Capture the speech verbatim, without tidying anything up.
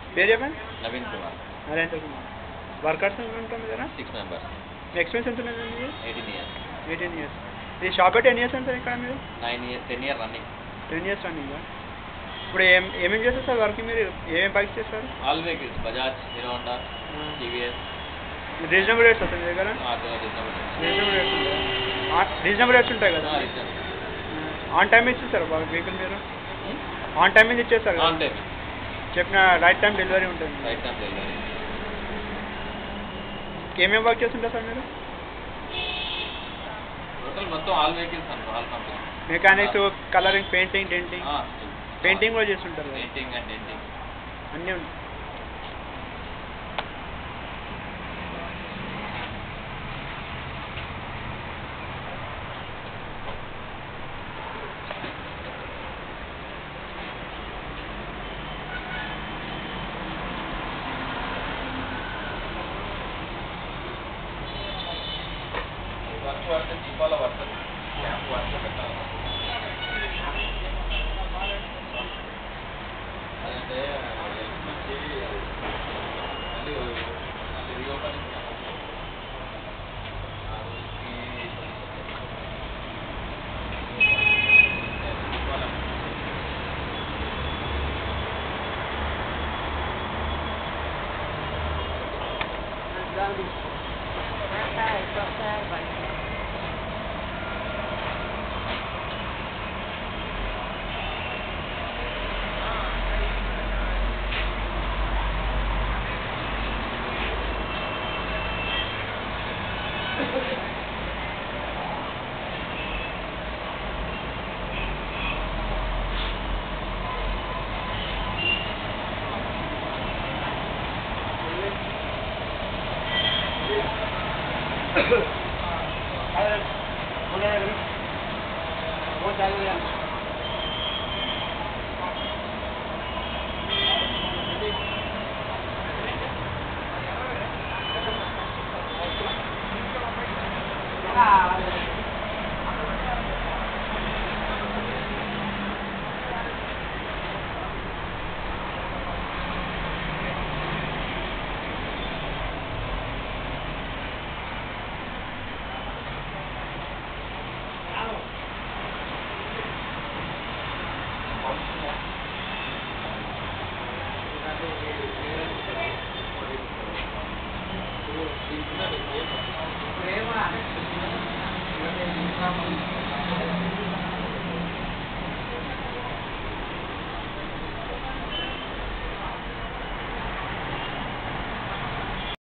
పేరు చెప్పండి. నవీన్ కుమార్. నరేంద్ర కుమార్. వర్కర్స్ ఎంత ఉంటాం కదా? Six members. మీ ఎక్స్పీరియన్స్ ఎంత ఉన్నది మీరు? Eighteen years. Eighteen years. ఈ షాప్ పెట్టి ఎన్ని ఇయర్స్ ఎంత ఇక్కడ మీరు? Nine years ten year running. Ten years running. ఇప్పుడు ఏం ఏమేమి చేస్తారు సార్ వర్క్? మీరు ఏమేమి బైక్స్ చేస్తారు? All vehicles, Bajaj, Hero Honda, TVS. Reasonable rates వస్తుంది మీ దగ్గర? రీజనబుల్ రేట్స్ ఉంటాయి. రీజనబుల్ రేట్స్ ఉంటాయి కదా? ఆన్ టైం ఇచ్చేస్తారు వెహికల్ మీరు? ఆన్ టైం మీద ఇచ్చేస్తారు కదా? ఆన్ టైం చెప్పిన రైట్ టైం డెలివరీ ఉంటుంది. Right time delivery. ఏమేమి వర్క్ చేస్తుంటారు సార్ మీరు? టోటల్ మొత్తం ఆల్ వెహికల్స్ అనుకో, all company. Mechanics, colouring, painting, denting. Painting కూడా చేస్తుంటారు. పెయింటింగ్ అండ్ డెంటింగ్ అన్నీ ఉంటాయి. వర్క్ పడితే దీపాల పడుతుంది, క్యాంప్ వర్క్ పెట్టాలి. అదంటే నుంచి మళ్ళీ మళ్ళీ రీఓపెనింగ్ Good.